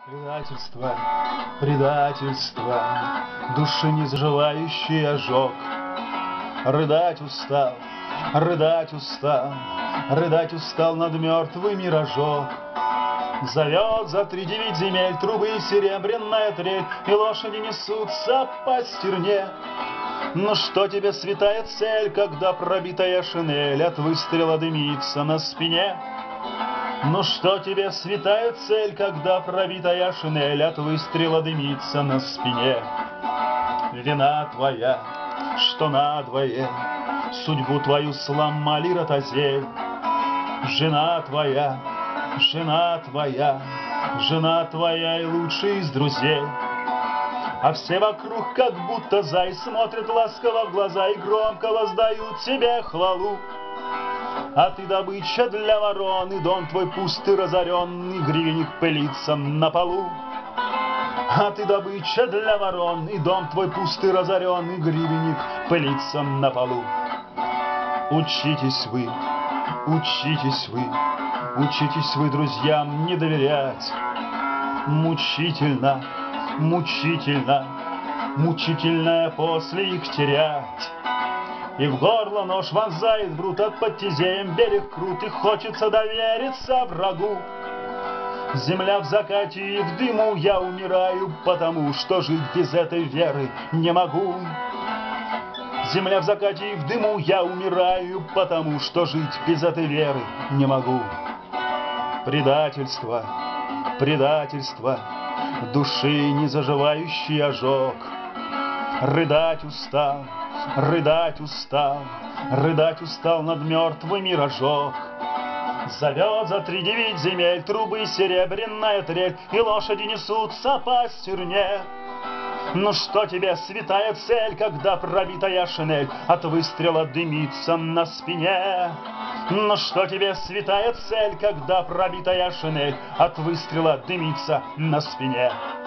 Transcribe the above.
Предательство, предательство, души не заживающий ожог. Рыдать устал, рыдать устал, рыдать устал над мертвыми рожок. Зовет за 3-9 земель трубы и серебряная трель, и лошади несутся по стерне. Но что тебе святая цель, когда пробитая шинель от выстрела дымится на спине? Ну что тебе святая цель, когда пробитая шинель от выстрела дымится на спине? Вина твоя, что надвое судьбу твою сломали ротозей. Жена твоя, жена твоя, жена твоя и лучший из друзей. А все вокруг как будто зай смотрят ласково в глаза и громко воздают тебе хвалу. А ты добыча для ворон, и дом твой пустый разоренный, гривенник пылится на полу. А ты добыча для ворон, и дом твой пустый разоренный, гривенник пылится на полу. Учитесь вы, учитесь вы, учитесь вы друзьям не доверять. Мучительно, мучительно, мучительно после их терять. И в горло нож вонзает брут, от под тизеем берег крут, и хочется довериться врагу. Земля в закате и в дыму, я умираю, потому что жить без этой веры не могу. Земля в закате и в дыму, я умираю, потому что жить без этой веры не могу. Предательство, предательство, души не заживающий ожог. Рыдать устал, рыдать устал, рыдать устал над мертвыми рожок. Зовет за 3-9 земель трубы серебряная трель, и лошади несутся по стерне. Ну что тебе святая цель, когда пробитая шинель от выстрела дымится на спине? Ну что тебе святая цель, когда пробитая шинель от выстрела дымится на спине?